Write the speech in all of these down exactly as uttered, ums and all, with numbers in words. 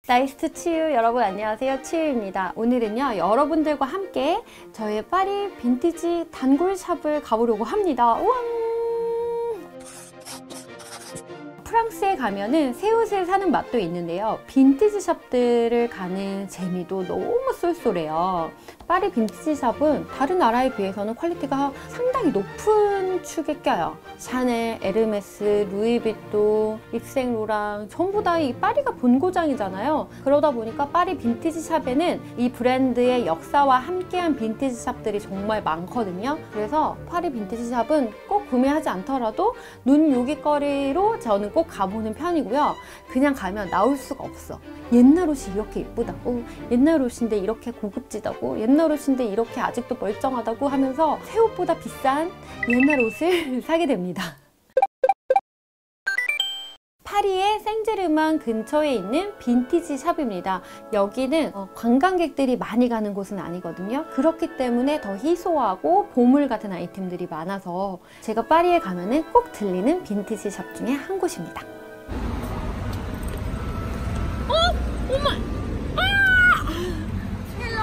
나이스 투 치유. 여러분 안녕하세요, 치유입니다. 오늘은요 여러분들과 함께 저의 파리 빈티지 단골샵을 가보려고 합니다. 우와! 프랑스에 가면은 새 옷을 사는 맛도 있는데요, 빈티지 샵들을 가는 재미도 너무 쏠쏠해요. 파리 빈티지 샵은 다른 나라에 비해서는 퀄리티가 상당히 높은 축에 껴요. 샤넬, 에르메스, 루이비통, 입생로랑 전부 다 이 파리가 본고장이잖아요. 그러다 보니까 파리 빈티지 샵에는 이 브랜드의 역사와 함께한 빈티지 샵들이 정말 많거든요. 그래서 파리 빈티지 샵은 꼭 구매하지 않더라도 눈 요깃거리로 저는 꼭 가보는 편이고요. 그냥 가면 나올 수가 없어. 옛날 옷이 이렇게 예쁘다고, 옛날 옷인데 이렇게 고급지다고, 옛날 옷인데 이렇게 아직도 멀쩡하다고 하면서 새 옷보다 비싼 옛날 옷을 사게 됩니다. 파리의 생제르맹 근처에 있는 빈티지 샵입니다. 여기는 관광객들이 많이 가는 곳은 아니거든요. 그렇기 때문에 더 희소하고 보물 같은 아이템들이 많아서 제가 파리에 가면은 꼭 들리는 빈티지 샵 중에 한 곳입니다. 어? 오마! 아! 헬로!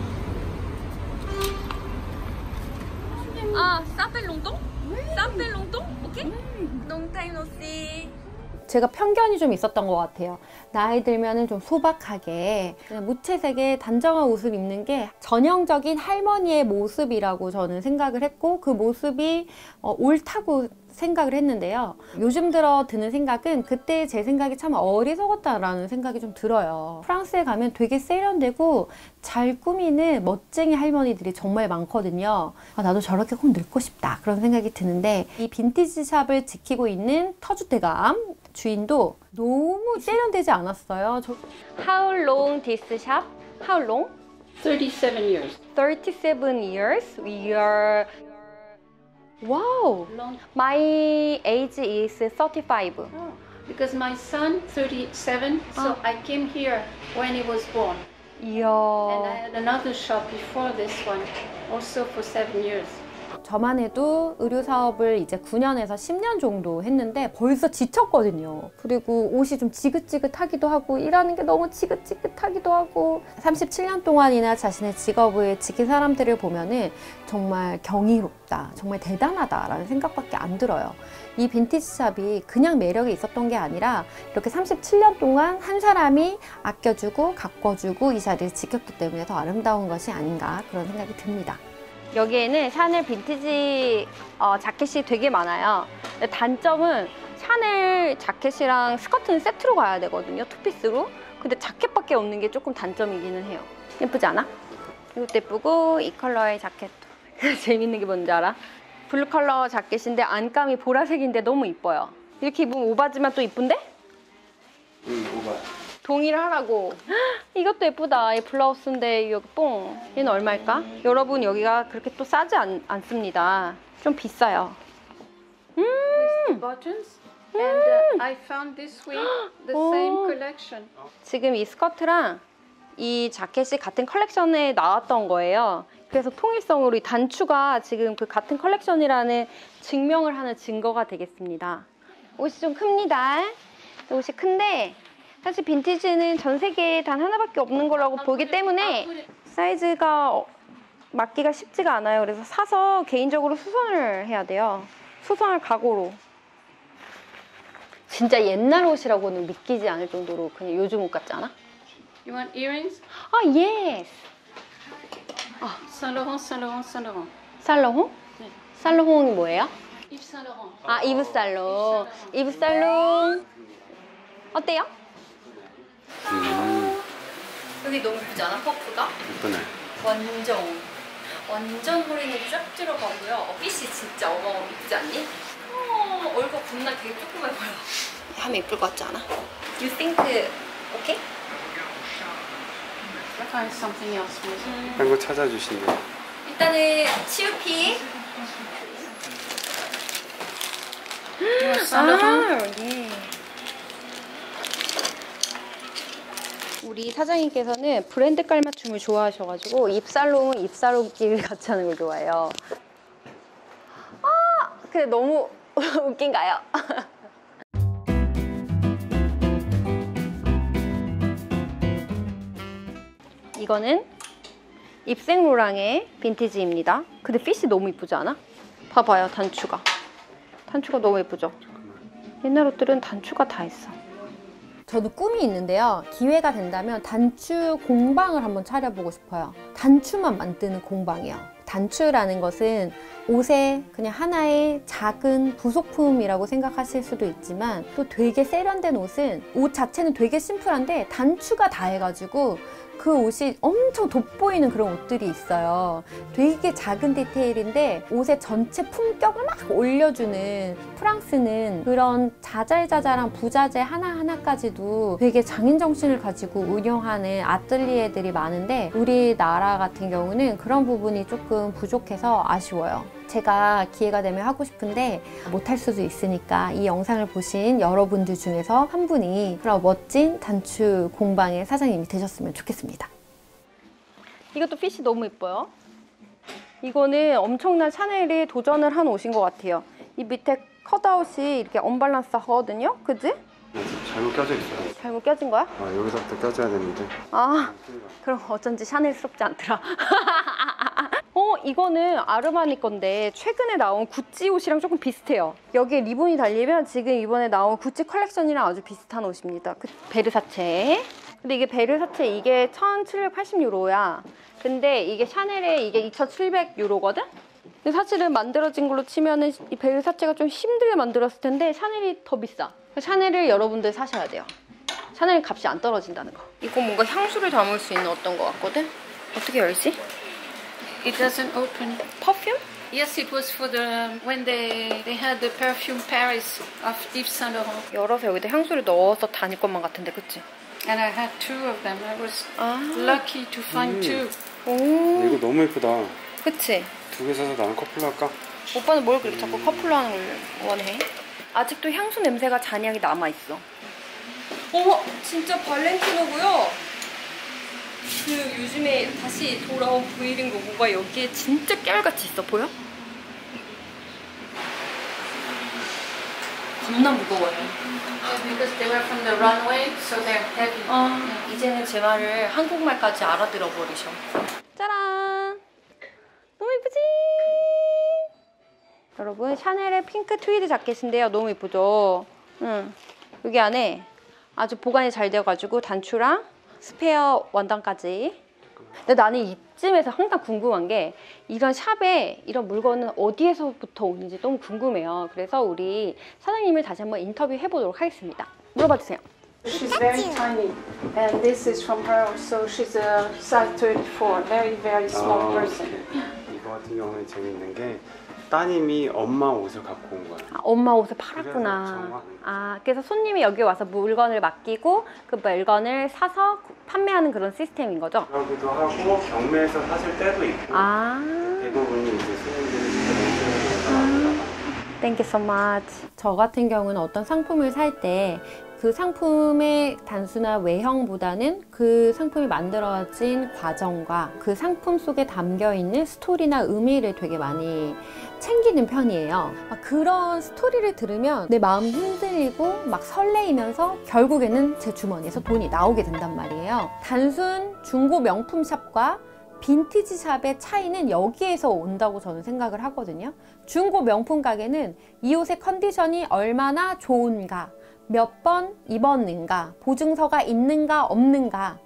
아, 사펠 롱동? 사펠 롱동? 오케이? 롱타임 노씨. 제가 편견이 좀 있었던 것 같아요. 나이 들면은 좀 소박하게 무채색의 단정한 옷을 입는 게 전형적인 할머니의 모습이라고 저는 생각을 했고, 그 모습이 어, 옳다고 생각을 했는데요. 요즘 들어 드는 생각은 그때 제 생각이 참 어리석었다라는 생각이 좀 들어요. 프랑스에 가면 되게 세련되고 잘 꾸미는 멋쟁이 할머니들이 정말 많거든요. 아, 나도 저렇게 꼭 늙고 싶다 그런 생각이 드는데, 이 빈티지 샵을 지키고 있는 터줏대감 주인도 너무 세련되지 않았어요. 저... How long this shop? How long? thirty-seven years. thirty-seven years? We are... Wow! Long. My age is thirty-five. Oh, because my son, thirty-seven, so Oh. I came here when he was born. 이야... And I had another shop before this one, also for seven years. 저만 해도 의류 사업을 이제 구 년에서 십 년 정도 했는데 벌써 지쳤거든요. 그리고 옷이 좀 지긋지긋하기도 하고 일하는 게 너무 지긋지긋하기도 하고, 삼십칠 년 동안이나 자신의 직업을 지킨 사람들을 보면은 정말 경이롭다, 정말 대단하다라는 생각밖에 안 들어요. 이 빈티지 샵이 그냥 매력이 있었던 게 아니라 이렇게 삼십칠 년 동안 한 사람이 아껴주고 가꿔주고 이 자리를 지켰기 때문에 더 아름다운 것이 아닌가 그런 생각이 듭니다. 여기에는 샤넬 빈티지 어, 자켓이 되게 많아요. 근데 단점은 샤넬 자켓이랑 스커트는 세트로 가야 되거든요, 투피스로. 근데 자켓밖에 없는 게 조금 단점이기는 해요. 예쁘지 않아? 이것도 예쁘고, 이 컬러의 자켓도 재밌는 게 뭔지 알아? 블루 컬러 자켓인데 안감이 보라색인데 너무 이뻐요. 이렇게 입으면 오바지만 또 이쁜데? 응, 오바. 동의를 하라고. 이것도 예쁘다. 이 블라우스인데 여기 뽕. 얘는 얼마일까? 여러분, 여기가 그렇게 또 싸지 않, 않습니다. 좀 비싸요. 음. Buttons. And uh, I found this week the same collection. 지금 이 스커트랑 이 자켓이 같은 컬렉션에 나왔던 거예요. 그래서 통일성으로 이 단추가 지금 그 같은 컬렉션이라는 증명을 하는 증거가 되겠습니다. 옷이 좀 큽니다. 옷이 큰데 사실 빈티지는 전 세계에 단 하나밖에 없는 거라고 보기 때문에 사이즈가 맞기가 쉽지가 않아요. 그래서 사서 개인적으로 수선을 해야 돼요. 수선할 각오로. 진짜 옛날 옷이라고는 믿기지 않을 정도로 그냥 요즘 옷 같지 않아? You want earrings? 아, 예스! 아, Saint Laurent, Saint Laurent, Saint Laurent. 살로홍? 네. 살로홍이 뭐예요? Yves Saint Laurent. 아, 이브살롱. 이브살롱. 어때요? 음, 여기 너무 예쁘지 않아? 퍼프가? 이쁘네. 완전 완전 허리는 쫙 들어가고요. 핏이 진짜 어마어마. 예쁘지 않니? 어, 얼굴 겁나 되게 조그만 보여. 하면 예쁠 것 같지 않아? You think okay? I find something else. 음. 한 거 찾아주신대. 일단은 치우피. 아, 예. 우리 사장님께서는 브랜드 깔맞춤을 좋아하셔가지고 입살롱은 입살롱끼리 같이 하는 걸 좋아해요. 아, 근데 너무 웃긴가요? 이거는 입생로랑의 빈티지입니다. 근데 핏이 너무 이쁘지 않아? 봐봐요, 단추가. 단추가 너무 예쁘죠? 옛날 옷들은 단추가 다 있어. 저도 꿈이 있는데요. 기회가 된다면 단추 공방을 한번 차려보고 싶어요. 단추만 만드는 공방이요. 단추라는 것은 옷의 그냥 하나의 작은 부속품이라고 생각하실 수도 있지만 또 되게 세련된 옷은 옷 자체는 되게 심플한데 단추가 다 해가지고 그 옷이 엄청 돋보이는 그런 옷들이 있어요. 되게 작은 디테일인데 옷의 전체 품격을 막 올려주는, 프랑스는 그런 자잘자잘한 부자재 하나하나까지도 되게 장인정신을 가지고 운영하는 아뜰리에들이 많은데 우리나라 같은 경우는 그런 부분이 조금 부족해서 아쉬워요. 제가 기회가 되면 하고 싶은데 못할 수도 있으니까 이 영상을 보신 여러분들 중에서 한 분이 그런 멋진 단추 공방의 사장님이 되셨으면 좋겠습니다. 이것도 핏이 너무 예뻐요. 이거는 엄청난 샤넬이 도전을 한 옷인 것 같아요. 이 밑에 컷아웃이 이렇게 언밸런스 하거든요. 그지? 네, 잘못 껴져 있어요. 잘못 껴진 거야? 아, 여기서부터 껴줘야 되는데. 아, 그럼 어쩐지 샤넬스럽지 않더라. 어, 이거는 아르마니 건데 최근에 나온 구찌 옷이랑 조금 비슷해요. 여기에 리본이 달리면 지금 이번에 나온 구찌 컬렉션이랑 아주 비슷한 옷입니다. 그 베르사체. 근데 이게 베르사체 이게 천칠백팔십 유로야. 근데 이게 샤넬의 이게 이천칠백 유로거든? 근데 사실은 만들어진 걸로 치면은 이 베르사체가 좀 힘들게 만들었을 텐데 샤넬이 더 비싸. 샤넬을 여러분들 사셔야 돼요. 샤넬 값이 안 떨어진다는 거. 이거 뭔가 향수를 담을 수 있는 어떤 거 같거든? 어떻게 열지? It doesn't open. 퍼퓸? Yes, it was for the when they they had the perfume Paris of Yves Saint Laurent. 열어서 여기다 향수를 넣어서 다닐 것만 같은데, 그치? And I had two of them. I was 아. lucky to find 음. two. 오. 이거 너무 예쁘다. 그치? 두 개 사서 나는 커플로 할까? 오빠는 뭘 그렇게 자꾸 커플로 하는 걸 원해? 아직도 향수 냄새가 잔향이 남아있어. 어머! 진짜 발렌티노고요. 그 요즘에 다시 돌아온 브이링 로고가 여기에 진짜 깨알같이 있어. 보여? 겁나 무거워요. Yeah, because they were from the runway, so they're heavy. 아, 이제는 제 말을 한국말까지 알아들어 버리셔. 짜란! 너무 예쁘지? 여러분, 샤넬의 핑크 트위드 자켓인데요. 너무 예쁘죠? 응. 여기 안에 아주 보관이 잘 되어가지고 단추랑 스페어 원단까지. 근데 나는 이쯤에서 항상 궁금한 게 이런 샵에 이런 물건은 어디에서부터 오는지 너무 궁금해요. 그래서 우리 사장님을 다시 한번 인터뷰해 보도록 하겠습니다. 물어봐 주세요. She's very tiny, and this is from her. So she's a size thirty-four, very very small 아, person. 이거 같은 경우는 재밌는 게 따님이 엄마 옷을 갖고 온 거야. 아, 엄마 옷을 그래서 팔았구나. 정확- 아, 그래서 손님이 여기 와서 물건을 맡기고 그 물건을 사서 판매하는 그런 시스템인 거죠? 그러기도 하고 경매에서 사실 때도 있고 아, 대부분이 이제 손님들이 진짜 렌즈를 Thank you so much. 저 같은 경우는 어떤 상품을 살 때 그 상품의 단순한 외형보다는 그 상품이 만들어진 과정과 그 상품 속에 담겨있는 스토리나 의미를 되게 많이 챙기는 편이에요. 막 그런 스토리를 들으면 내 마음이 흔들리고 막 설레이면서 결국에는 제 주머니에서 돈이 나오게 된단 말이에요. 단순 중고 명품 샵과 빈티지 샵의 차이는 여기에서 온다고 저는 생각을 하거든요. 중고 명품 가게는 이 옷의 컨디션이 얼마나 좋은가, 몇 번 입었는가, 보증서가 있는가 없는가,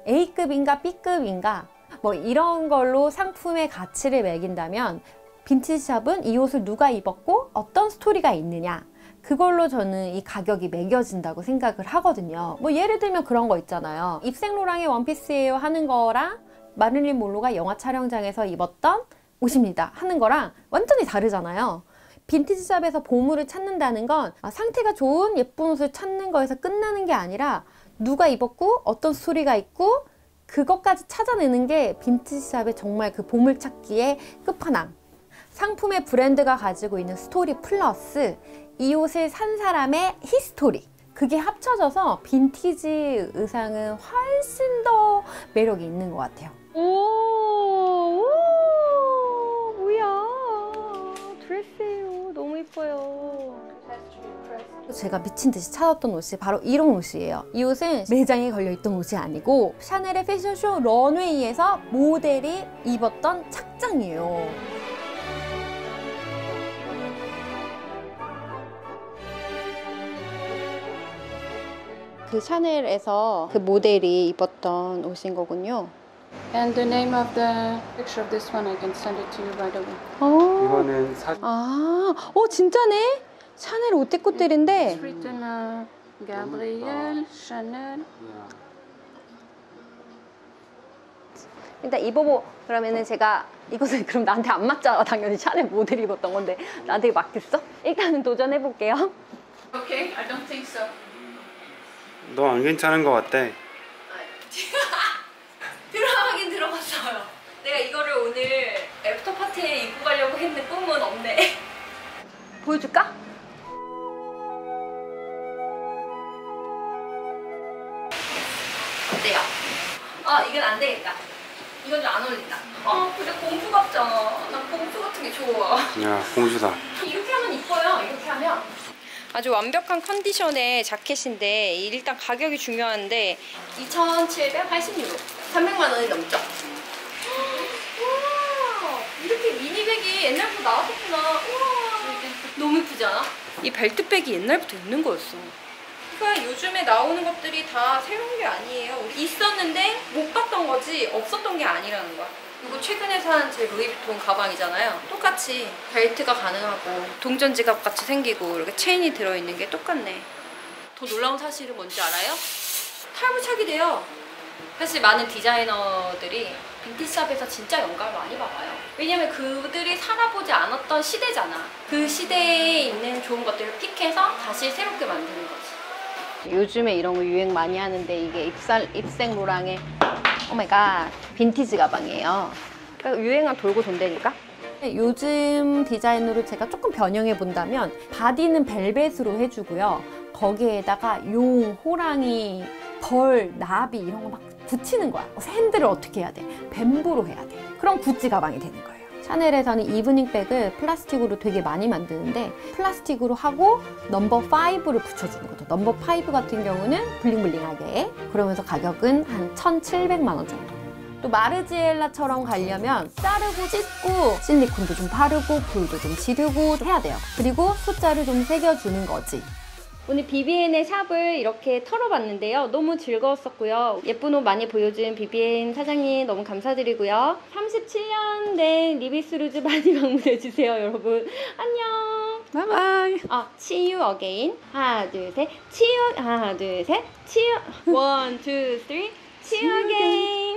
A급인가 B급인가 뭐 이런 걸로 상품의 가치를 매긴다면 빈티지 샵은 이 옷을 누가 입었고 어떤 스토리가 있느냐, 그걸로 저는 이 가격이 매겨진다고 생각을 하거든요. 뭐 예를 들면 그런 거 있잖아요. 입생로랑의 원피스예요 하는 거랑 마릴린 monroe가 영화 촬영장에서 입었던 옷입니다 하는 거랑 완전히 다르잖아요. 빈티지 샵에서 보물을 찾는다는 건 상태가 좋은 예쁜 옷을 찾는 거에서 끝나는 게 아니라 누가 입었고 어떤 스토리가 있고 그것까지 찾아내는 게 빈티지 샵의 정말 그 보물 찾기의 끝판왕. 상품의 브랜드가 가지고 있는 스토리 플러스 이 옷을 산 사람의 히스토리, 그게 합쳐져서 빈티지 의상은 훨씬 더 매력이 있는 것 같아요. 오, 오 뭐야, 드레스예요. 너무 예뻐요. 제가 미친 듯이 찾았던 옷이 바로 이런 옷이에요. 이 옷은 매장에 걸려있던 옷이 아니고 샤넬의 패션쇼 런웨이에서 모델이 입었던 착장이에요. 그 샤넬에서 그 모델이 입었던 옷인 거군요. And the name of the picture of this one, I can send it to you right away. 어. 이거는 사 아, 어 진짜네. 샤넬 옷대꽃들인데. It's written uh, Gabrielle Chanel. 일단 입어보. 그러면은 제가 이것은 그럼 나한테 안 맞잖아. 당연히 샤넬 모델이 입었던 건데 나한테 맞겠어? 일단은 도전해 볼게요. Okay, I don't think so. 너 안 괜찮은 것 같대. 들어가긴 들어갔어요. 내가 이거를 오늘 애프터 파티에 입고 가려고 했는데 꿈은 없네. 보여줄까? 어때요? 아 이건 안 되겠다. 이건 좀 안 어울린다. 아 근데 공주 같잖아. 난 공주 같은 게 좋아. 야, 공주다. 이렇게 하면 이뻐요. 이렇게 하면. 아주 완벽한 컨디션의 자켓인데 일단 가격이 중요한데 이천칠백팔십 유로, 삼백만 원이 넘죠? 우와, 이렇게 미니백이 옛날부터 나왔었구나. 우와, 너무 예쁘지 않아? 이 벨트백이 옛날부터 있는 거였어. 그러니까 요즘에 나오는 것들이 다 새로운 게 아니에요. 있었는데 못 봤던 거지 없었던 게 아니라는 거야. 이거 최근에 산 제 루이비통 가방이잖아요. 똑같이 벨트가 가능하고 동전 지갑 같이 생기고 이렇게 체인이 들어있는 게 똑같네. 더 놀라운 사실은 뭔지 알아요? 탈부착이 돼요. 사실 많은 디자이너들이 빈티지샵에서 진짜 영감을 많이 받아요. 왜냐면 그들이 살아보지 않았던 시대잖아. 그 시대에 있는 좋은 것들을 픽해서 다시 새롭게 만드는 거지. 요즘에 이런 거 유행 많이 하는데 이게 입살, 입생 로랑의 오마이갓 빈티지 가방이에요. 그러니까 유행은 돌고 돈다니까? 요즘 디자인으로 제가 조금 변형해 본다면 바디는 벨벳으로 해주고요. 거기에다가 용, 호랑이, 벌, 나비 이런 거 막 붙이는 거야. 핸들을 어떻게 해야 돼? 뱀부로 해야 돼. 그럼 구찌 가방이 되는 거예요. 샤넬에서는 이브닝백을 플라스틱으로 되게 많이 만드는데 플라스틱으로 하고 넘버 파이브를 붙여주는 거죠. 넘버 파이브 같은 경우는 블링블링하게. 그러면서 가격은 한 천칠백만 원 정도. 또 마르지엘라처럼 가려면 자르고 찢고 실리콘도 좀 바르고 볼도 좀 지르고 해야 돼요. 그리고 숫자를 좀 새겨주는 거지. 오늘 비비엔의 샵을 이렇게 털어봤는데요. 너무 즐거웠었고요. 예쁜 옷 많이 보여준 비비엔 사장님 너무 감사드리고요. 삼십칠 년 된 리비스루즈 많이 방문해주세요, 여러분. 안녕. 바이바이. 아, see you again. 하나, 둘, 셋. see you. 하나, 둘, 셋. see you. one, two, three. see you again.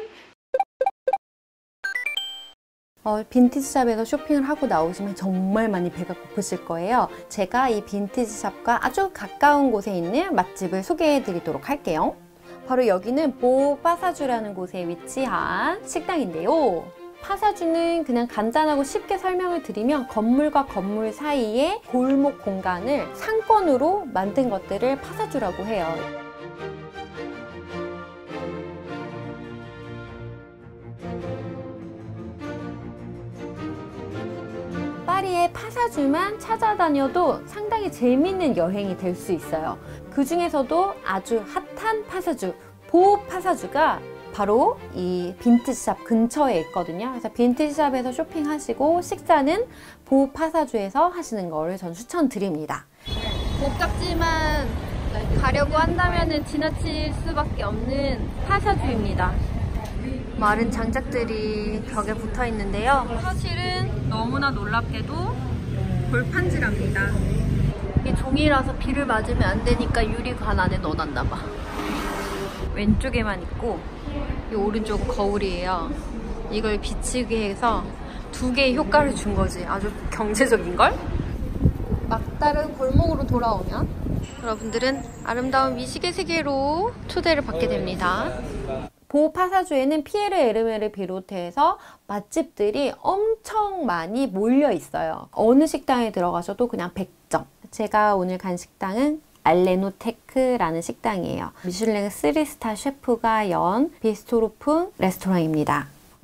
어, 빈티지샵에서 쇼핑을 하고 나오시면 정말 많이 배가 고프실 거예요. 제가 이 빈티지샵과 아주 가까운 곳에 있는 맛집을 소개해 드리도록 할게요. 바로 여기는 보 파사주라는 곳에 위치한 식당인데요. 파사주는 그냥 간단하고 쉽게 설명을 드리면 건물과 건물 사이에 골목 공간을 상권으로 만든 것들을 파사주라고 해요. 파리의 파사주만 찾아다녀도 상당히 재밌는 여행이 될 수 있어요. 그 중에서도 아주 핫한 파사주, 보 파사주가 바로 이 빈티지샵 근처에 있거든요. 그래서 빈티지샵에서 쇼핑하시고 식사는 보 파사주에서 하시는 거를 전 추천드립니다. 목적지만 가려고 한다면 지나칠 수밖에 없는 파사주입니다. 마른 장작들이 벽에 붙어 있는데요. 사실은 너무나 놀랍게도 골판지랍니다. 이게 종이라서 비를 맞으면 안 되니까 유리관 안에 넣어놨나 봐. 왼쪽에만 있고 이 오른쪽은 거울이에요. 이걸 비치게 해서 두 개의 효과를 준 거지. 아주 경제적인걸? 막다른 골목으로 돌아오면 여러분들은 아름다운 미식의 세계로 초대를 받게 됩니다. 보 파사주에는 피에르 에르메를 비롯해서 맛집들이 엄청 많이 몰려 있어요. 어느 식당에 들어가셔도 그냥 백 점. 제가 오늘 간 식당은 알레노테크라는 식당이에요. 미슐랭 쓰리 스타 셰프가 연 비스토로풍 레스토랑입니다.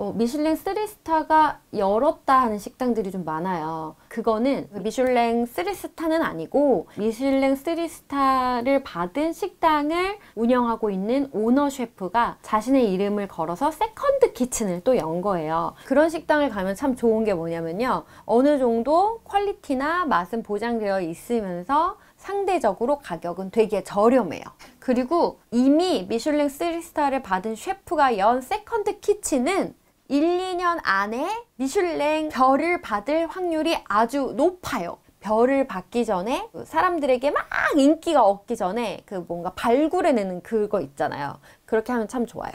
어, 미슐랭 쓰리 스타가 열었다 하는 식당들이 좀 많아요. 그거는 미슐랭 쓰리 스타는 아니고 미슐랭 쓰리 스타를 받은 식당을 운영하고 있는 오너 셰프가 자신의 이름을 걸어서 세컨드 키친을 또 연 거예요. 그런 식당을 가면 참 좋은 게 뭐냐면요. 어느 정도 퀄리티나 맛은 보장되어 있으면서 상대적으로 가격은 되게 저렴해요. 그리고 이미 미슐랭 쓰리 스타를 받은 셰프가 연 세컨드 키친은 일, 이 년 안에 미슐랭 별을 받을 확률이 아주 높아요. 별을 받기 전에 사람들에게 막 인기가 얻기 전에 그 뭔가 발굴해내는 그거 있잖아요. 그렇게 하면 참 좋아요.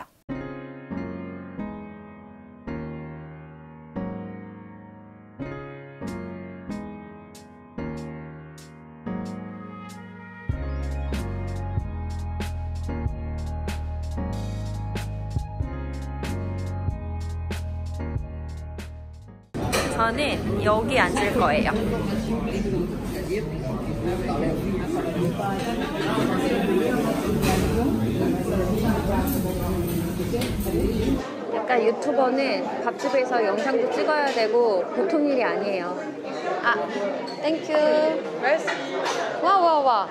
저는 여기 앉을 거예요. 약간 유튜버는 밥집에서 영상도 찍어야 되고 보통 일이 아니에요. 아, 땡큐. 와, 와, 와.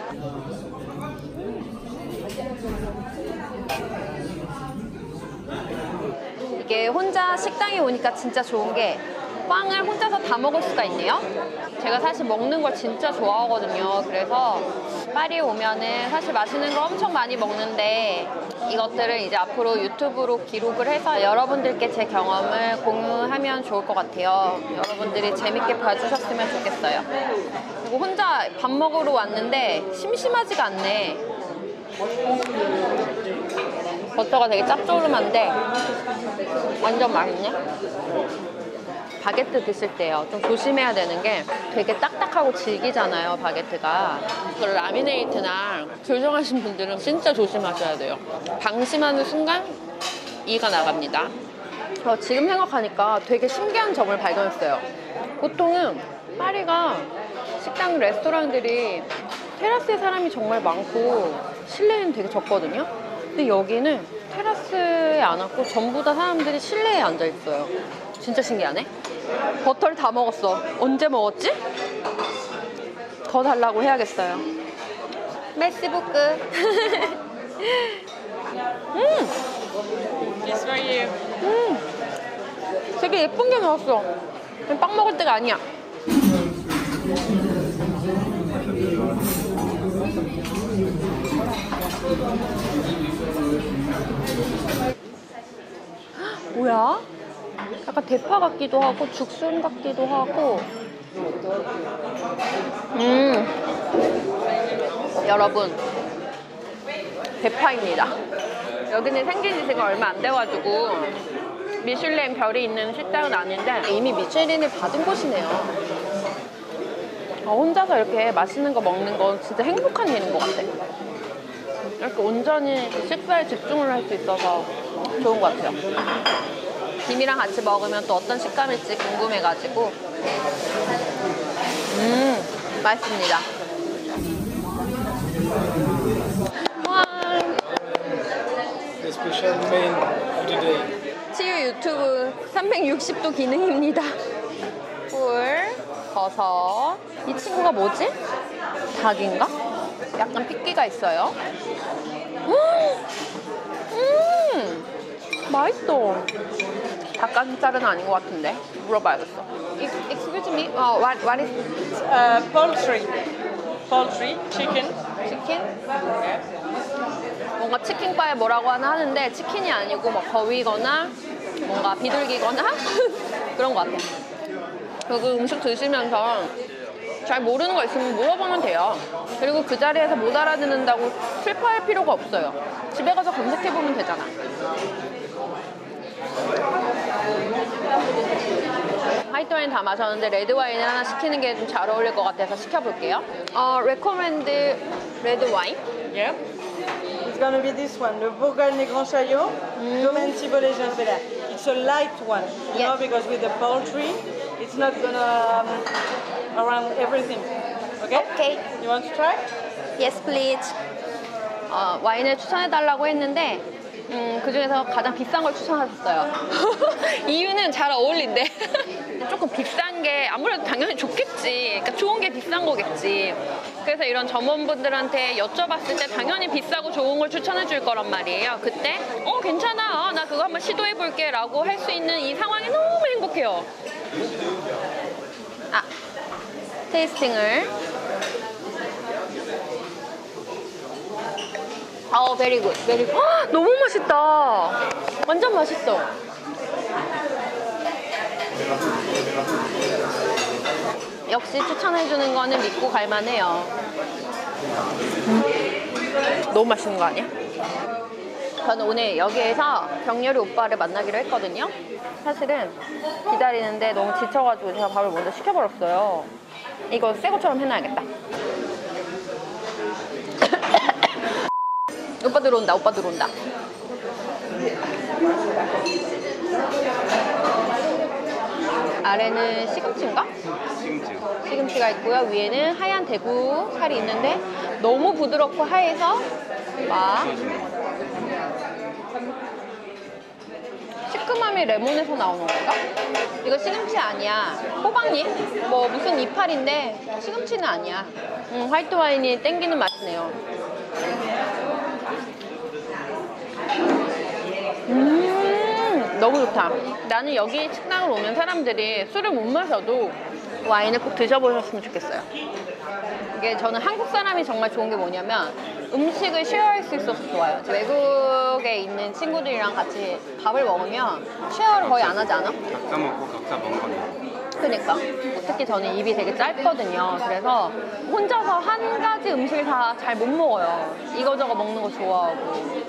이게 혼자 식당에 오니까 진짜 좋은 게 빵을 혼자서 다 먹을 수가 있네요. 제가 사실 먹는 걸 진짜 좋아하거든요. 그래서 파리에 오면은 사실 맛있는 걸 엄청 많이 먹는데 이것들을 이제 앞으로 유튜브로 기록을 해서 여러분들께 제 경험을 공유하면 좋을 것 같아요. 여러분들이 재밌게 봐주셨으면 좋겠어요. 그리고 혼자 밥 먹으러 왔는데 심심하지가 않네. 버터가 되게 짭조름한데 완전 맛있네. 바게트 드실 때요 좀 조심해야 되는 게 되게 딱딱하고 질기잖아요, 바게트가. 그 라미네이트나 교정하신 분들은 진짜 조심하셔야 돼요. 방심하는 순간 이가 나갑니다. 어, 지금 생각하니까 되게 신기한 점을 발견했어요. 보통은 파리가 식당, 레스토랑들이 테라스에 사람이 정말 많고 실내에는 되게 적거든요. 근데 여기는 테라스에 안 왔고 전부 다 사람들이 실내에 앉아 있어요. 진짜 신기하네. 버터를 다 먹었어. 언제 먹었지? 더 달라고 해야겠어요. 메시부크. 음! 음! 되게 예쁜 게 나왔어. 빵 먹을 때가 아니야. 뭐야? 약간 대파 같기도 하고 죽순 같기도 하고. 음 여러분, 대파입니다. 여기는 생긴 지 지가 얼마 안 돼가지고 미슐랭 별이 있는 식당은 아닌데 이미 미슐랭을 받은 곳이네요. 어, 혼자서 이렇게 맛있는 거 먹는 건 진짜 행복한 일인 것 같아. 이렇게 온전히 식사에 집중을 할 수 있어서 좋은 것 같아요. 김이랑 같이 먹으면 또 어떤 식감일지 궁금해가지고. 음, 맛있습니다. 와. The special main of the day. 치유 유튜브 삼백육십 도 기능입니다. 꿀, 버섯. 이 친구가 뭐지? 닭인가? 약간 핏기가 있어요. 음, 음 맛있어. 닭가슴살은 아닌 것 같은데 물어봐야겠어. Excuse me, uh, what, what is Uh, poultry. Poultry, chicken. 치킨? 뭔가 치킨바에 뭐라고 하나 하는데 치킨이 아니고 뭐 거위거나 뭔가 비둘기거나 그런 것 같아. 그리고 음식 드시면서 잘 모르는 거 있으면 물어보면 돼요. 그리고 그 자리에서 못 알아듣는다고 슬퍼할 필요가 없어요. 집에 가서 검색해보면 되잖아. 화이트 와인 다 마셨는데 레드 와인을 하나 시키는 게 좀 잘 어울릴 것 같아서 시켜볼게요. 어, recommend 레드 와인? Yeah. It's gonna be this one, the Bourgogne Les Grands Chaillots, Domaine Cibolet Gerbella. It's a light one, you Yes. know, because with the poultry, it's not gonna um, around everything. Okay? Okay. You want to try? Yes, please. 어, 와인을 추천해달라고 했는데 음, 그 중에서 가장 비싼 걸 추천하셨어요. 이유는 잘 어울린대. 조금 비싼 게 아무래도 당연히 좋겠지. 그러니까 좋은 게 비싼 거겠지. 그래서 이런 점원분들한테 여쭤봤을 때 당연히 비싸고 좋은 걸 추천해 줄 거란 말이에요. 그때 어 괜찮아, 어, 나 그거 한번 시도해 볼게 라고 할 수 있는 이 상황이 너무 행복해요. 아, 테이스팅을. 어, 베리 굿, 베리 굿. 너무 맛있다. 완전 맛있어. 역시 추천해주는 거는 믿고 갈만해요. 음. 너무 맛있는 거 아니야? 저는 오늘 여기에서 병렬이 오빠를 만나기로 했거든요. 사실은 기다리는데 너무 지쳐가지고 제가 밥을 먼저 시켜버렸어요. 이거 새 것처럼 해놔야겠다. 오빠 들어온다, 오빠 들어온다. 아래는 시금치인가? 시금치. 시금치가 있고요. 위에는 하얀 대구 살이 있는데 너무 부드럽고 하얘서 막 시큼함이 레몬에서 나오는 건가? 이거 시금치 아니야. 호박잎? 뭐 무슨 이파리인데 시금치는 아니야. 음, 화이트 와인이 땡기는 맛이네요. 음, 너무 좋다. 나는 여기 식당을 오는 사람들이 술을 못 마셔도 와인을 꼭 드셔보셨으면 좋겠어요. 이게 저는 한국 사람이 정말 좋은 게 뭐냐면 음식을 쉐어할 수 있어서 좋아요. 외국에 있는 친구들이랑 같이 밥을 먹으면 쉐어를 거의 안 하지 않아? 각자 먹고 각자 먹는 거네. 그니까 특히 저는 입이 되게 짧거든요. 그래서 혼자서 한 가지 음식을 다 잘 못 먹어요. 이거저거 먹는 거 좋아하고.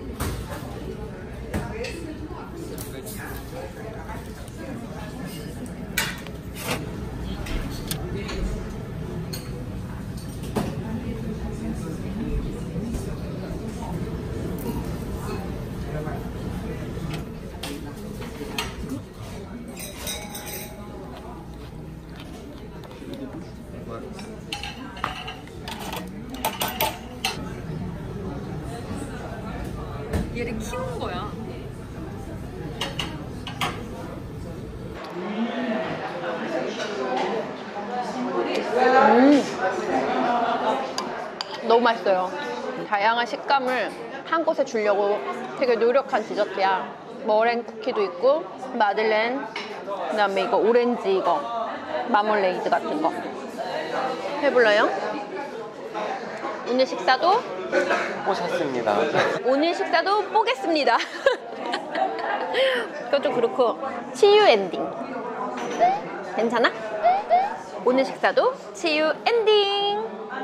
얘를 키운 거야. 음, 너무 맛있어요. 다양한 식감을 한 곳에 주려고 되게 노력한 디저트야. 머랭 쿠키도 있고 마들렌, 그 다음에 이거 오렌지 이거 마멀레이드 같은 거 해볼래요? 오늘 식사도 뽀셨습니다. 오늘 식사도 뽀겠습니다. 그것도 그렇고 치유 엔딩. 괜찮아? 오늘 식사도 치유 엔딩.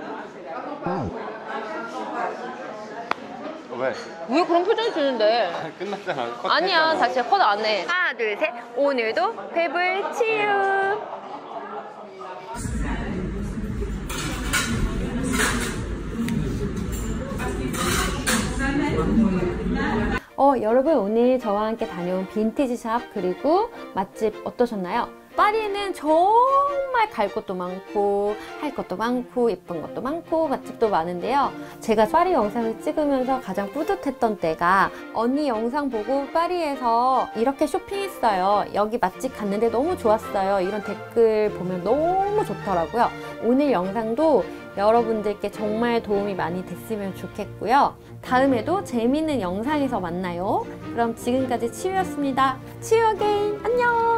왜? 왜 그런 표정이 드는데? 끝났잖아. 컷 아니야, 했잖아. 다시 컷 안 해. 하나, 둘, 셋. 오늘도 배불 치유. 어, 여러분 오늘 저와 함께 다녀온 빈티지 샵 그리고 맛집 어떠셨나요? 파리는 정말 갈 곳도 많고 할 것도 많고 예쁜 것도 많고 맛집도 많은데요. 제가 파리 영상을 찍으면서 가장 뿌듯했던 때가 언니 영상 보고 파리에서 이렇게 쇼핑했어요. 여기 맛집 갔는데 너무 좋았어요. 이런 댓글 보면 너무 좋더라고요. 오늘 영상도 여러분들께 정말 도움이 많이 됐으면 좋겠고요. 다음에도 재미있는 영상에서 만나요. 그럼 지금까지 치유였습니다. 치유 어게인 안녕.